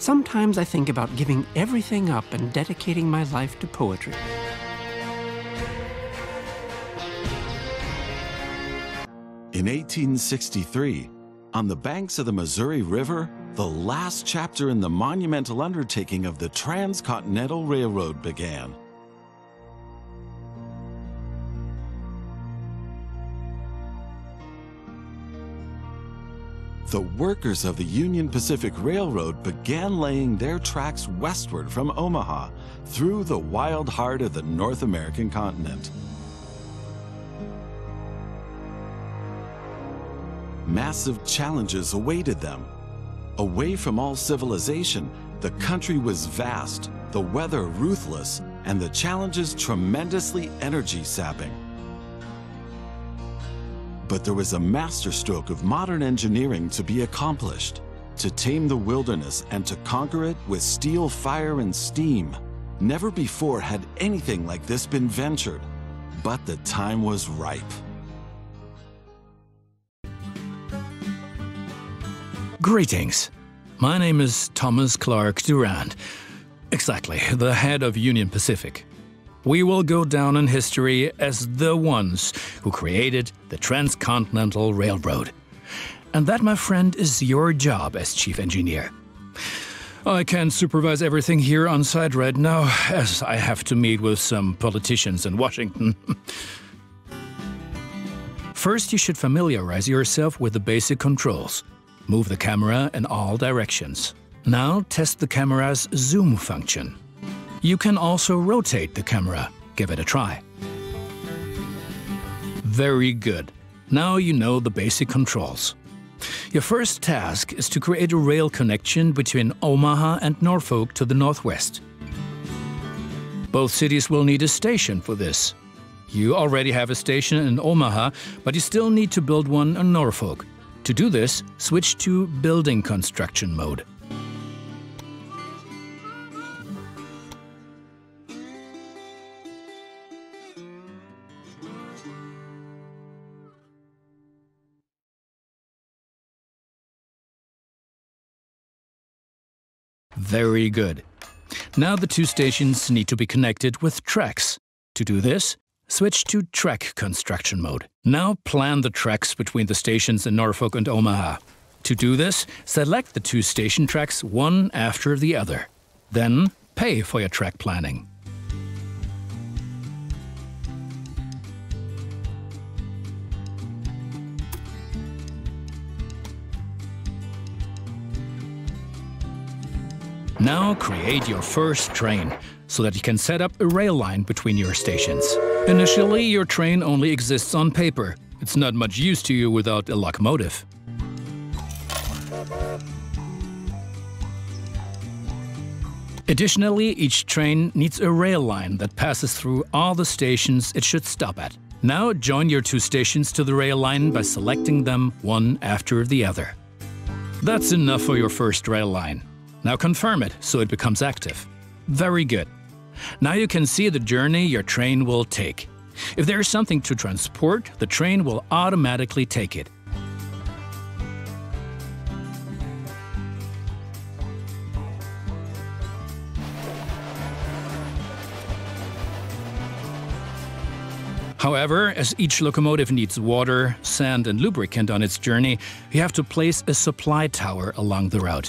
Sometimes I think about giving everything up and dedicating my life to poetry. In 1863, on the banks of the Missouri River, the last chapter in the monumental undertaking of the Transcontinental Railroad began. The workers of the Union Pacific Railroad began laying their tracks westward from Omaha through the wild heart of the North American continent. Massive challenges awaited them. Away from all civilization, the country was vast, the weather ruthless, and the challenges tremendously energy-sapping. But there was a masterstroke of modern engineering to be accomplished, to tame the wilderness and to conquer it with steel, fire, and steam. Never before had anything like this been ventured, but the time was ripe. Greetings. My name is Thomas Clark Durand. Exactly, the head of Union Pacific. We will go down in history as the ones who created the Transcontinental Railroad. And that, my friend, is your job as chief engineer. I can't supervise everything here on site right now, as I have to meet with some politicians in Washington. First, you should familiarize yourself with the basic controls. Move the camera in all directions. Now test the camera's zoom function. You can also rotate the camera. Give it a try. Very good. Now you know the basic controls. Your first task is to create a rail connection between Omaha and Norfolk to the northwest. Both cities will need a station for this. You already have a station in Omaha, but you still need to build one in Norfolk. To do this, switch to building construction mode. Very good. Now the two stations need to be connected with tracks. To do this, switch to track construction mode. Now plan the tracks between the stations in Norfolk and Omaha. To do this, select the two station tracks one after the other. Then pay for your track planning. Now create your first train, so that you can set up a rail line between your stations. Initially, your train only exists on paper. It's not much use to you without a locomotive. Additionally, each train needs a rail line that passes through all the stations it should stop at. Now join your two stations to the rail line by selecting them one after the other. That's enough for your first rail line. Now confirm it so it becomes active. Very good. Now you can see the journey your train will take. If there is something to transport, the train will automatically take it. However, as each locomotive needs water, sand, and lubricant on its journey, you have to place a supply tower along the route.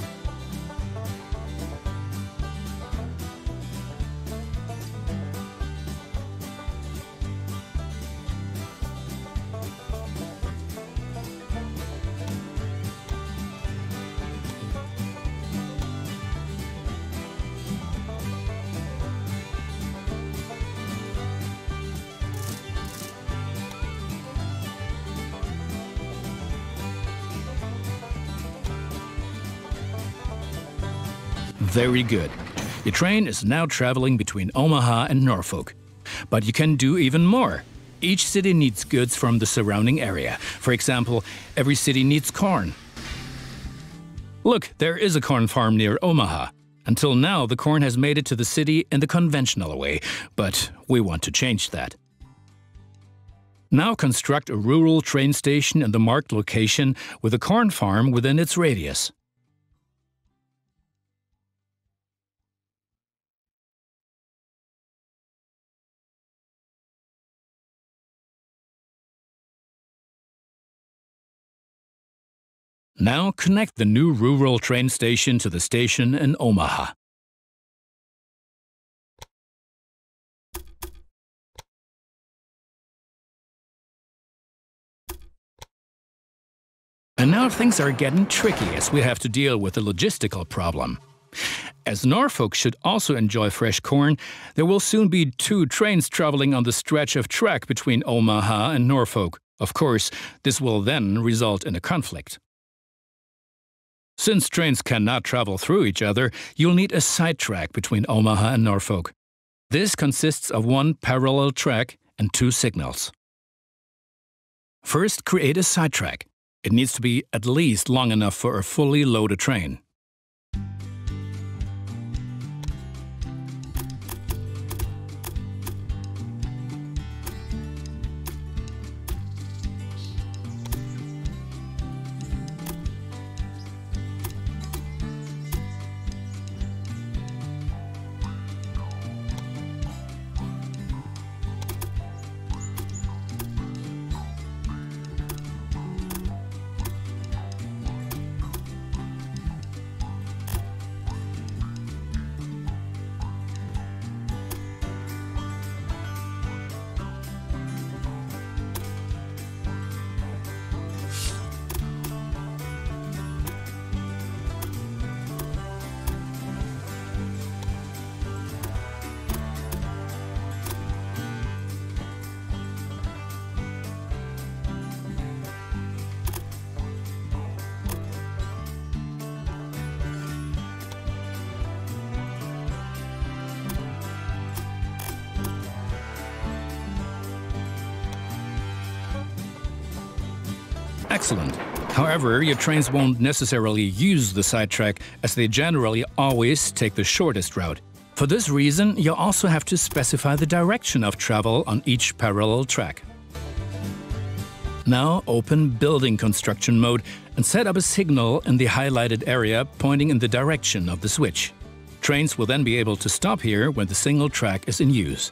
Very good. Your train is now traveling between Omaha and Norfolk. But you can do even more. Each city needs goods from the surrounding area. For example, every city needs corn. Look, there is a corn farm near Omaha. Until now, the corn has made it to the city in the conventional way, but we want to change that. Now construct a rural train station in the marked location with a corn farm within its radius. Now connect the new rural train station to the station in Omaha. And now things are getting tricky as we have to deal with a logistical problem. As Norfolk should also enjoy fresh corn, there will soon be 2 trains traveling on the stretch of track between Omaha and Norfolk. Of course, this will then result in a conflict. Since trains cannot travel through each other, you'll need a sidetrack between Omaha and Norfolk. This consists of 1 parallel track and 2 signals. First, create a sidetrack. It needs to be at least long enough for a fully loaded train. Excellent. However, your trains won't necessarily use the sidetrack, as they generally always take the shortest route. For this reason, you'll also have to specify the direction of travel on each parallel track. Now open Building Construction mode and set up a signal in the highlighted area pointing in the direction of the switch. Trains will then be able to stop here when the single track is in use.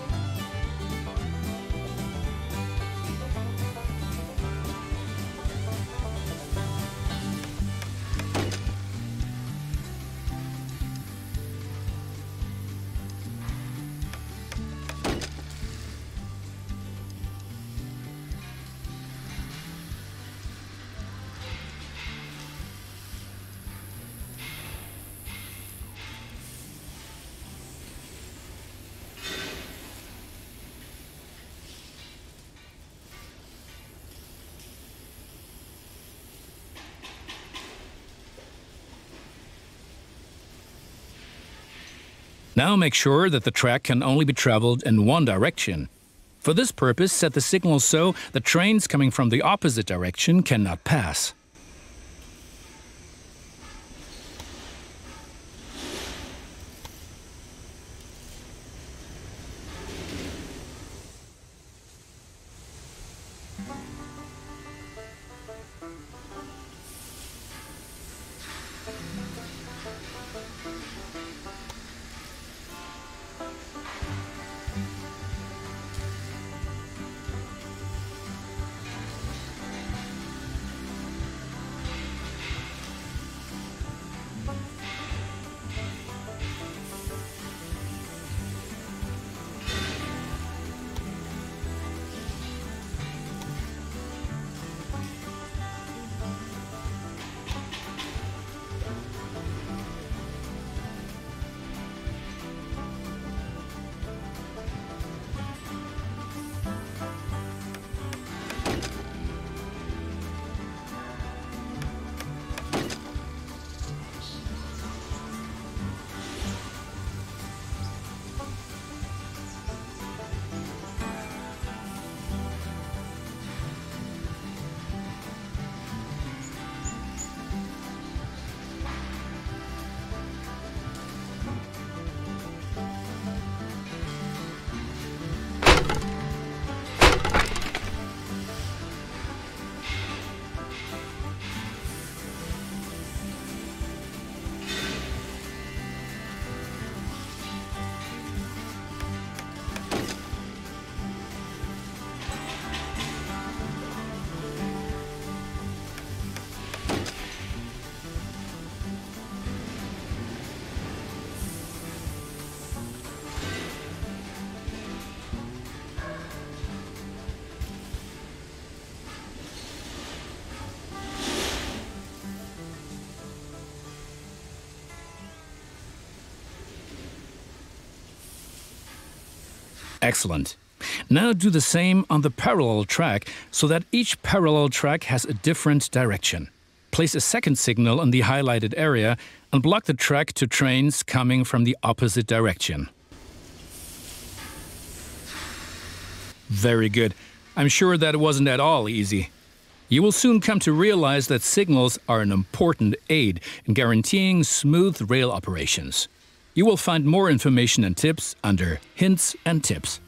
Now make sure that the track can only be traveled in one direction. For this purpose, set the signal so that trains coming from the opposite direction cannot pass. Excellent. Now do the same on the parallel track so that each parallel track has a different direction. Place a second signal in the highlighted area and block the track to trains coming from the opposite direction. Very good. I'm sure that wasn't at all easy. You will soon come to realize that signals are an important aid in guaranteeing smooth rail operations. You will find more information and tips under Hints and Tips.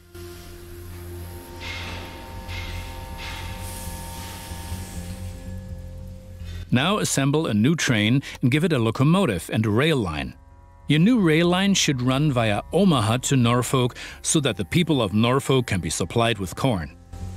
Now assemble a new train and give it a locomotive and a rail line. Your new rail line should run via Omaha to Norfolk so that the people of Norfolk can be supplied with corn.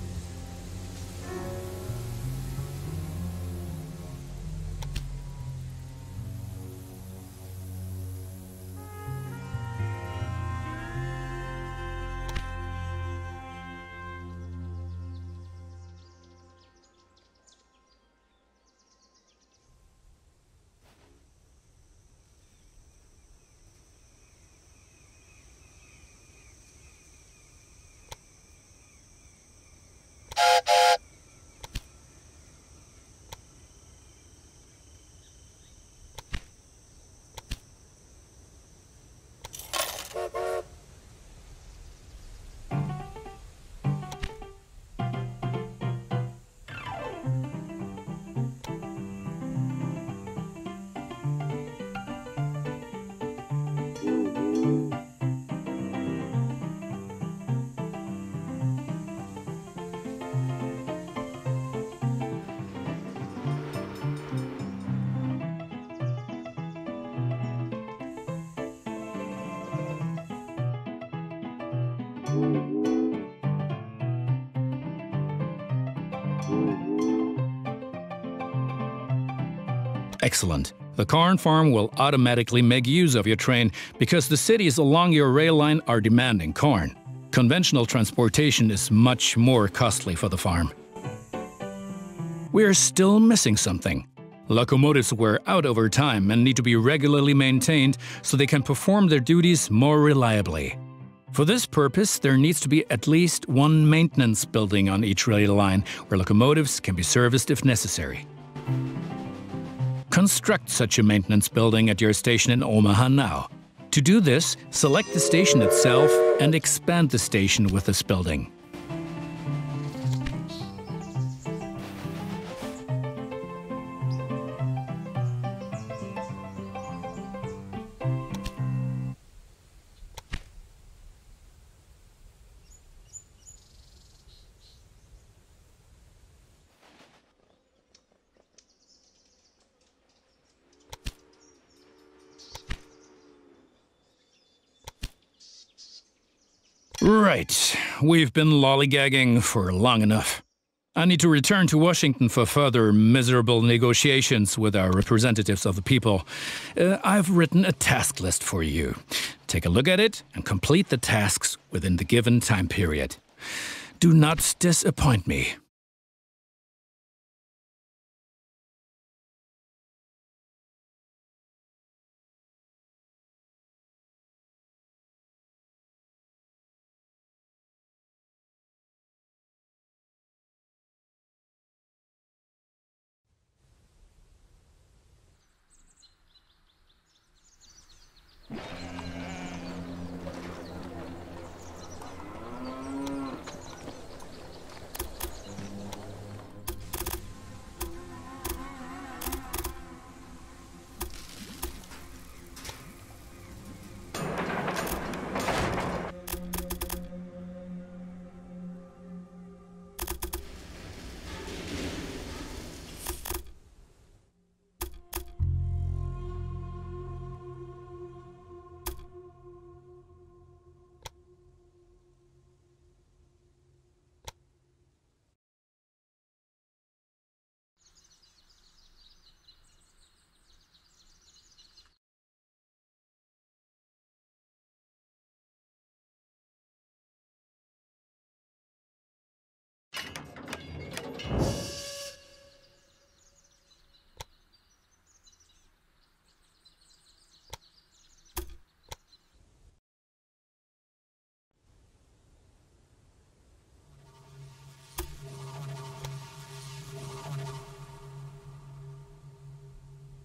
Excellent. The corn farm will automatically make use of your train because the cities along your rail line are demanding corn. Conventional transportation is much more costly for the farm. We are still missing something. Locomotives wear out over time and need to be regularly maintained so they can perform their duties more reliably. For this purpose, there needs to be at least one maintenance building on each rail line where locomotives can be serviced if necessary. Construct such a maintenance building at your station in Omaha now. To do this, select the station itself and expand the station with this building. Right, we've been lollygagging for long enough. I need to return to Washington for further miserable negotiations with our representatives of the people. I've written a task list for you. Take a look at it and complete the tasks within the given time period. Do not disappoint me.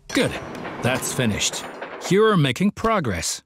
Good. That's finished. You're making progress.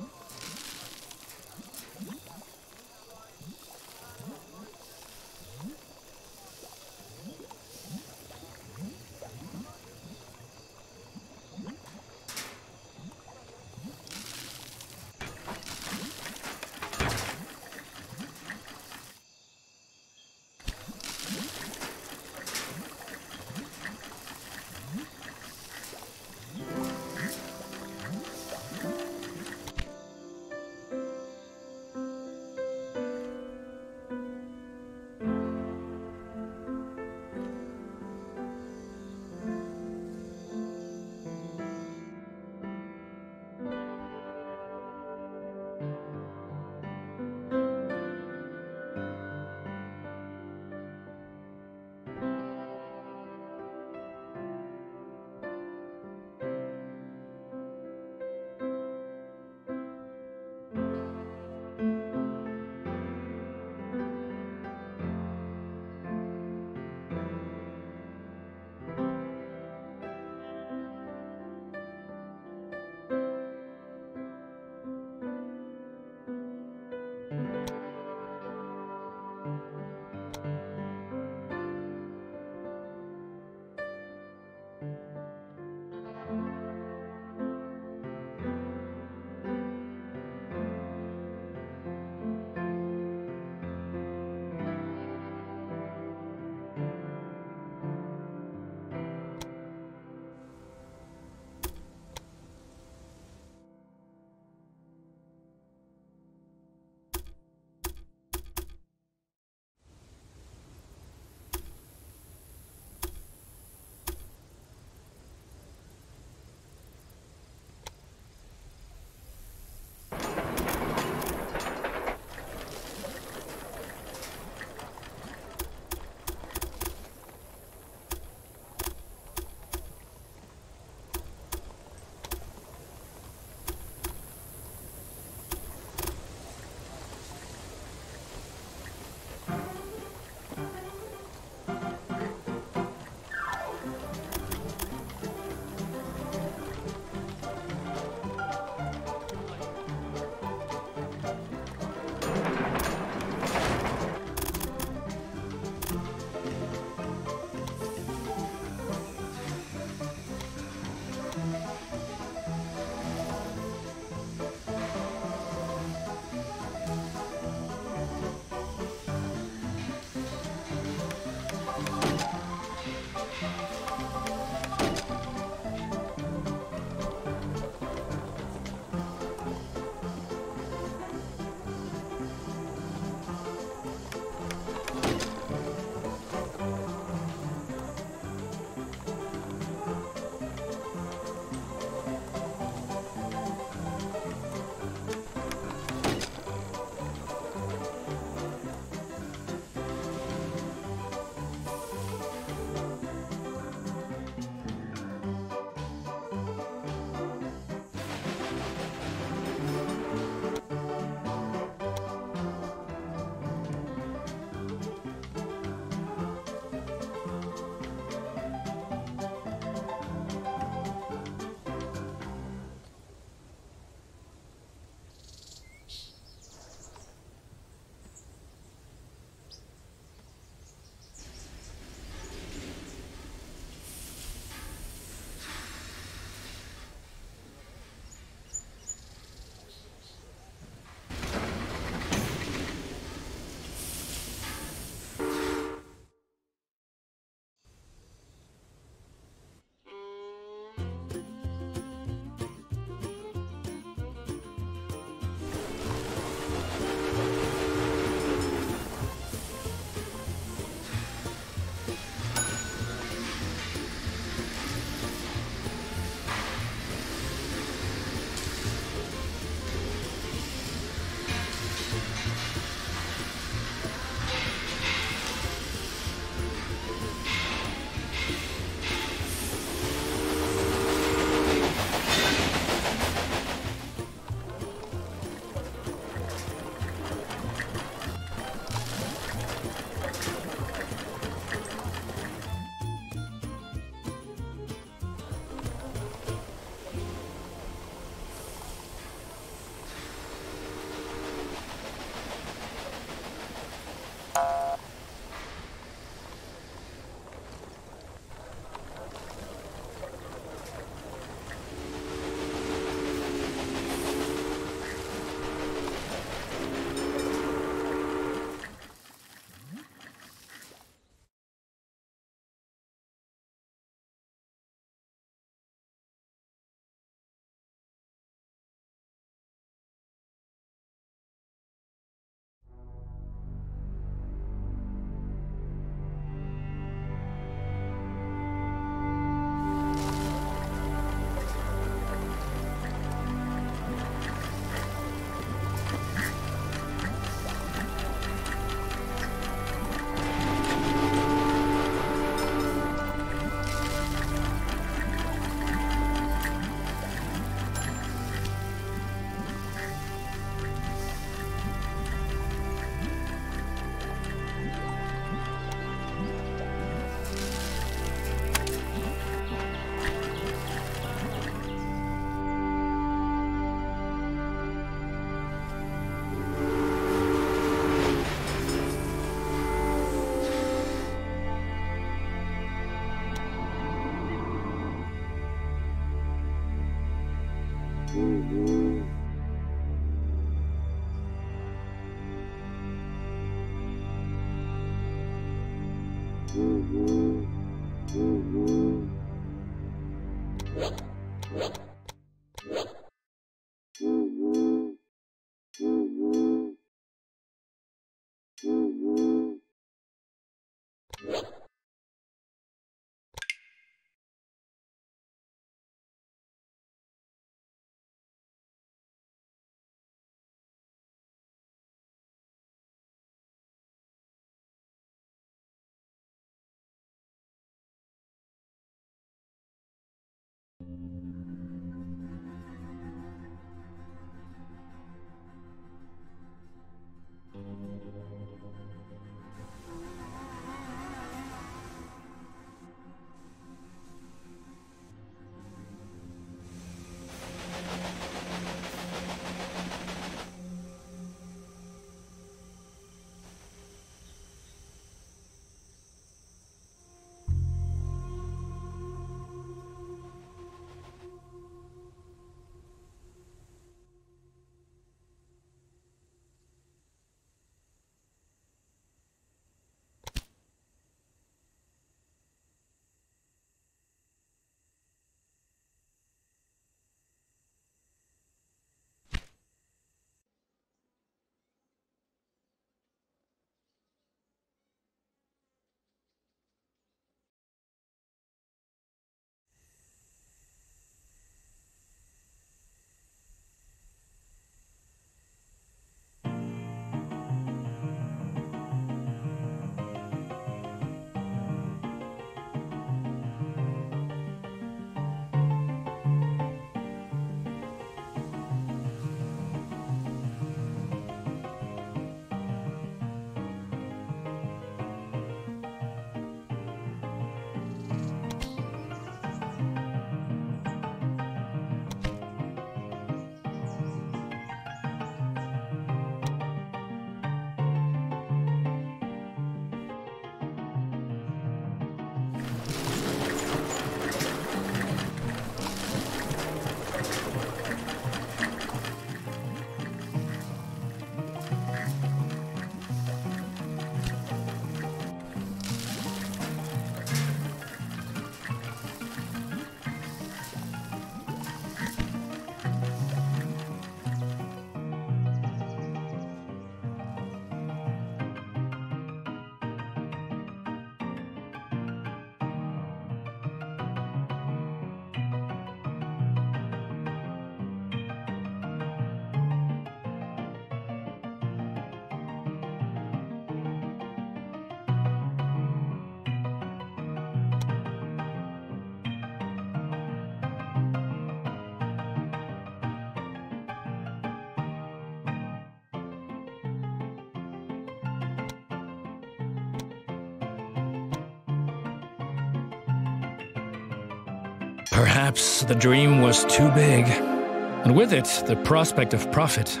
Perhaps the dream was too big, and with it, the prospect of profit.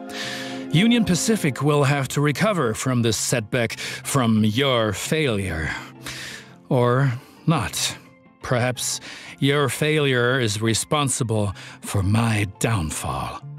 Union Pacific will have to recover from this setback, from your failure. Or not. Perhaps your failure is responsible for my downfall.